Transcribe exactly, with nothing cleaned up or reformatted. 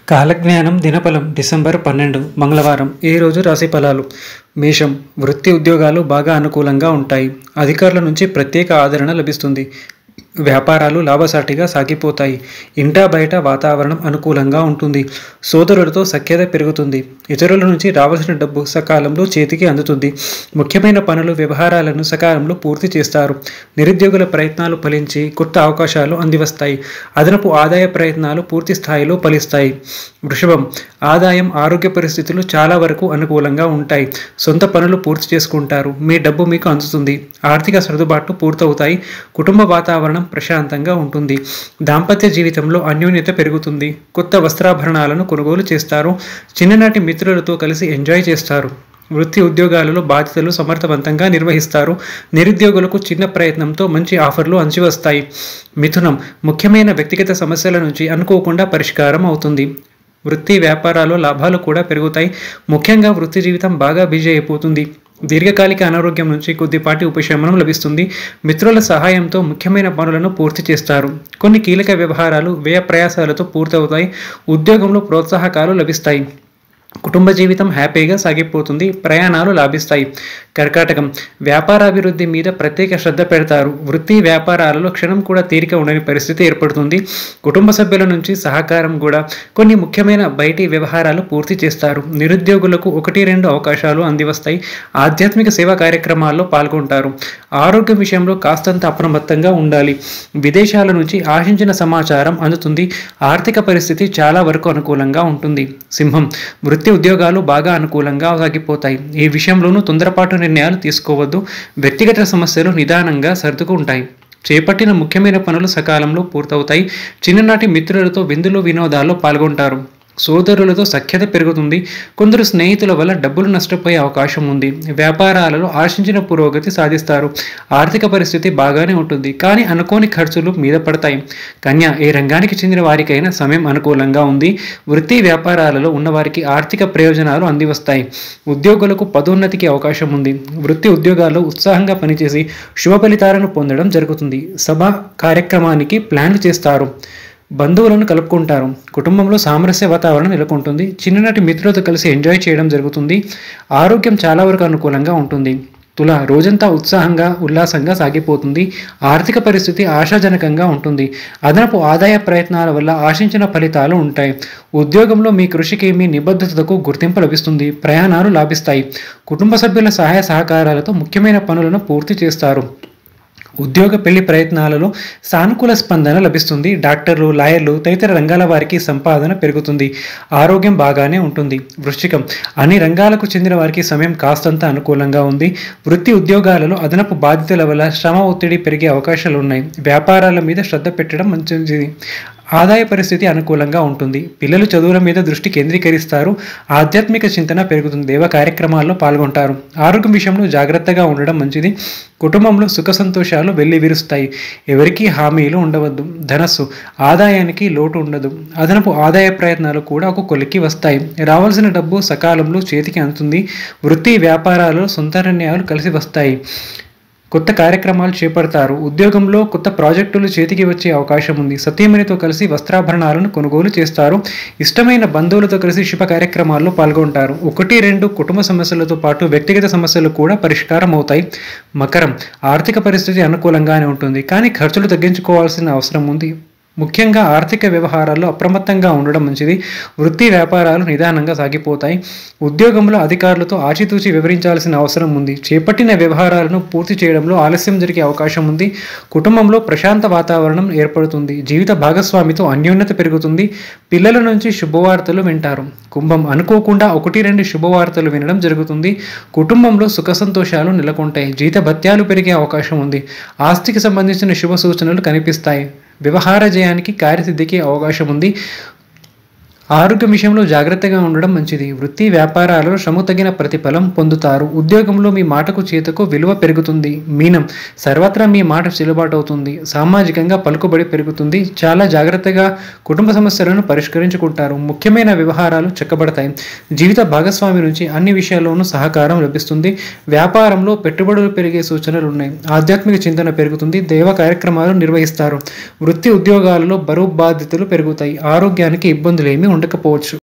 కాలజ్ఞానం దినఫలం డిసెంబర్ పన్నెండు మంగళవారం. ఏ రోజు రాశి ఫలాలు. మేషం. వృత్తి ఉద్యోగాలు బాగా అనుకూలంగా ఉంటాయి. అధికారుల నుంచి ప్రత్యేక ఆదరణ లభిస్తుంది. వ్యాపారాలు లాభసాటిగా సాగిపోతాయి. ఇంటా బయట వాతావరణం అనుకూలంగా ఉంటుంది. సోదరులతో సఖ్యత పెరుగుతుంది. ఇతరుల నుంచి రావాల్సిన డబ్బు సకాలంలో చేతికి అందుతుంది. ముఖ్యమైన పనులు వ్యవహారాలను సకాలంలో పూర్తి చేస్తారు. నిరుద్యోగుల ప్రయత్నాలు ఫలించి కొత్త అవకాశాలు అందివస్తాయి. అదనపు ఆదాయ ప్రయత్నాలు పూర్తి స్థాయిలో ఫలిస్తాయి. వృషభం. ఆదాయం ఆరోగ్య పరిస్థితులు చాలా వరకు అనుకూలంగా ఉంటాయి. సొంత పనులు పూర్తి చేసుకుంటారు. మీ డబ్బు మీకు అందుతుంది. ఆర్థిక సర్దుబాట్లు పూర్తవుతాయి. కుటుంబ వాతావరణం ప్రశాంతంగా ఉంటుంది. దాంపత్య జీవితంలో అన్యోన్యత పెరుగుతుంది. కొత్త వస్త్రాభరణాలను కొనుగోలు చేస్తారు. చిన్ననాటి మిత్రులతో కలిసి ఎంజాయ్ చేస్తారు. వృత్తి ఉద్యోగాలలో బాధ్యతలు సమర్థవంతంగా నిర్వహిస్తారు. నిరుద్యోగులకు చిన్న ప్రయత్నంతో మంచి ఆఫర్లు అంచివస్తాయి. మిథునం. ముఖ్యమైన వ్యక్తిగత సమస్యల నుంచి అనుకోకుండా పరిష్కారం అవుతుంది. వృత్తి వ్యాపారాల్లో లాభాలు కూడా పెరుగుతాయి. ముఖ్యంగా వృత్తి జీవితం బాగా బిజీ అయిపోతుంది. దీర్ఘకాలిక అనారోగ్యం నుంచి కొద్దిపాటి ఉపశమనం లభిస్తుంది. మిత్రుల సహాయంతో ముఖ్యమైన పనులను పూర్తి చేస్తారు. కొన్ని కీలక వ్యవహారాలు వ్యయ ప్రయాసాలతో పూర్తవుతాయి. ఉద్యోగంలో ప్రోత్సాహకాలు లభిస్తాయి. కుటుంబ జీవితం హ్యాపీగా సాగిపోతుంది. ప్రయాణాలు లాభిస్తాయి. కర్కాటకం. వ్యాపారాభివృద్ధి మీద ప్రత్యేక శ్రద్ధ పెడతారు. వృత్తి వ్యాపారాలలో క్షణం కూడా తీరిక ఉండని పరిస్థితి ఏర్పడుతుంది. కుటుంబ సభ్యుల నుంచి సహకారం కూడా. కొన్ని ముఖ్యమైన బయటి వ్యవహారాలు పూర్తి చేస్తారు. నిరుద్యోగులకు ఒకటి రెండు అవకాశాలు అందివస్తాయి. ఆధ్యాత్మిక సేవా కార్యక్రమాల్లో పాల్గొంటారు. ఆరోగ్యం విషయంలో కాస్తంత అప్రమత్తంగా ఉండాలి. విదేశాల నుంచి ఆశించిన సమాచారం అందుతుంది. ఆర్థిక పరిస్థితి చాలా వరకు అనుకూలంగా ఉంటుంది. సింహం. వృత్తి ఉద్యోగాలు బాగా అనుకూలంగా సాగిపోతాయి. ఈ విషయంలోనూ తొందరపాటు నిర్ణయాలు తీసుకోవద్దు. వ్యక్తిగత సమస్యలు నిదానంగా సర్దుకుంటాయి. చేపట్టిన ముఖ్యమైన పనులు సకాలంలో పూర్తవుతాయి. చిన్ననాటి మిత్రులతో విందులు వినోదాల్లో పాల్గొంటారు. సోదరులతో సఖ్యత పెరుగుతుంది. కొందరు స్నేహితుల వల్ల డబ్బులు నష్టపోయే అవకాశం ఉంది. వ్యాపారాలలో ఆశించిన పురోగతి సాధిస్తారు. ఆర్థిక పరిస్థితి బాగానే ఉంటుంది, కానీ అనుకోని ఖర్చులు మీద పడతాయి. కన్య. ఏ రంగానికి చెందిన వారికైనా సమయం అనుకూలంగా ఉంది. వృత్తి వ్యాపారాలలో ఉన్నవారికి ఆర్థిక ప్రయోజనాలు అందివస్తాయి. ఉద్యోగులకు పదోన్నతికి అవకాశం ఉంది. వృత్తి ఉద్యోగాల్లో ఉత్సాహంగా పనిచేసి శుభ ఫలితాలను పొందడం జరుగుతుంది. సభ కార్యక్రమానికి ప్లాన్లు చేస్తారు. బంధువులను కలుపుకుంటారు. కుటుంబంలో సామరస్య వాతావరణం నెలకొంటుంది. చిన్ననాటి మిత్రులతో కలిసి ఎంజాయ్ చేయడం జరుగుతుంది. ఆరోగ్యం చాలా వరకు అనుకూలంగా ఉంటుంది. తుల. రోజంతా ఉత్సాహంగా ఉల్లాసంగా సాగిపోతుంది. ఆర్థిక పరిస్థితి ఆశాజనకంగా ఉంటుంది. అదనపు ఆదాయ ప్రయత్నాల వల్ల ఆశించిన ఫలితాలు ఉంటాయి. ఉద్యోగంలో మీ కృషికి మీ నిబద్ధతకు గుర్తింపు లభిస్తుంది. ప్రయాణాలు లాభిస్తాయి. కుటుంబ సభ్యుల సహాయ సహకారాలతో ముఖ్యమైన పనులను పూర్తి చేస్తారు. ఉద్యోగ పెళ్లి ప్రయత్నాలలో సానుకూల స్పందన లభిస్తుంది. డాక్టర్లు, లాయర్లు తదితర రంగాల వారికి సంపాదన పెరుగుతుంది. ఆరోగ్యం బాగానే ఉంటుంది. వృశ్చికం. అన్ని రంగాలకు చెందిన వారికి సమయం కాస్తంత అనుకూలంగా ఉంది. వృత్తి ఉద్యోగాలలో అదనపు బాధ్యతల వల్ల శ్రమ ఒత్తిడి పెరిగే అవకాశాలు ఉన్నాయి. వ్యాపారాల మీద శ్రద్ధ పెట్టడం మంచిది. ఆదాయ పరిస్థితి అనుకూలంగా ఉంటుంది. పిల్లలు చదువుల మీద దృష్టి కేంద్రీకరిస్తారు. ఆధ్యాత్మిక చింతన పెరుగుతుంది. దేవ కార్యక్రమాల్లో పాల్గొంటారు. ఆరోగ్యం విషయంలో జాగ్రత్తగా ఉండడం మంచిది. కుటుంబంలో సుఖ సంతోషాలు వెళ్లి విరుస్తాయి. ఎవరికీ హామీలు ఉండవద్దు. ధనస్సు. ఆదాయానికి లోటు ఉండదు. అదనపు ఆదాయ ప్రయత్నాలు కూడా ఒక కొలిక్కి వస్తాయి. రావాల్సిన డబ్బు సకాలంలో చేతికి అందుతుంది. వృత్తి వ్యాపారాలు సొంత నిర్ణయాలు కలిసి వస్తాయి. కొత్త కార్యక్రమాలు చేపడతారు. ఉద్యోగంలో కొత్త ప్రాజెక్టులు చేతికి వచ్చే అవకాశం ఉంది. సతీమణితో కలిసి వస్త్రాభరణాలను కొనుగోలు చేస్తారు. ఇష్టమైన బంధువులతో కలిసి శుభ కార్యక్రమాల్లో పాల్గొంటారు. ఒకటి రెండు కుటుంబ సమస్యలతో పాటు వ్యక్తిగత సమస్యలు కూడా పరిష్కారం అవుతాయి. మకరం. ఆర్థిక పరిస్థితి అనుకూలంగానే ఉంటుంది, కానీ ఖర్చులు తగ్గించుకోవాల్సిన అవసరం ఉంది. ముఖ్యంగా ఆర్థిక వ్యవహారాల్లో అప్రమత్తంగా ఉండడం మంచిది. వృత్తి వ్యాపారాలు నిదానంగా సాగిపోతాయి. ఉద్యోగంలో అధికారులతో ఆచితూచి వివరించాల్సిన అవసరం ఉంది. చేపట్టిన వ్యవహారాలను పూర్తి చేయడంలో ఆలస్యం జరిగే అవకాశం ఉంది. కుటుంబంలో ప్రశాంత వాతావరణం ఏర్పడుతుంది. జీవిత భాగస్వామితో అన్యోన్యత పెరుగుతుంది. పిల్లల నుంచి శుభవార్తలు వింటారు. కుంభం. అనుకోకుండా ఒకటి రెండు శుభవార్తలు వినడం జరుగుతుంది. కుటుంబంలో సుఖ సంతోషాలు నెలకొంటాయి. జీత భత్యాలు పెరిగే అవకాశం ఉంది. ఆస్తికి సంబంధించిన శుభ సూచనలు కనిపిస్తాయి. వ్యవహార జయానికి కార్యసిద్ధికి అవకాశం ఉంది. ఆరోగ్యం విషయంలో జాగ్రత్తగా ఉండడం మంచిది. వృత్తి వ్యాపారాలలో శ్రమ తగిన ప్రతిఫలం పొందుతారు. ఉద్యోగంలో మీ మాటకు చేతకు విలువ పెరుగుతుంది. మీనం. సర్వత్రా మీ మాట చెల్లుబాటు అవుతుంది. సామాజికంగా పలుకుబడి పెరుగుతుంది. చాలా జాగ్రత్తగా కుటుంబ సమస్యలను పరిష్కరించుకుంటారు. ముఖ్యమైన వ్యవహారాలు చక్కబడతాయి. జీవిత భాగస్వామి నుంచి అన్ని విషయాల్లోనూ సహకారం లభిస్తుంది. వ్యాపారంలో పెట్టుబడులు పెరిగే సూచనలు ఉన్నాయి. ఆధ్యాత్మిక చింతన పెరుగుతుంది. దేవ కార్యక్రమాలు నిర్వహిస్తారు. వృత్తి ఉద్యోగాలలో బరువు బాధ్యతలు పెరుగుతాయి. ఆరోగ్యానికి ఇబ్బందులు ఏమీ ఉండవు. ఉండకపోవచ్చు.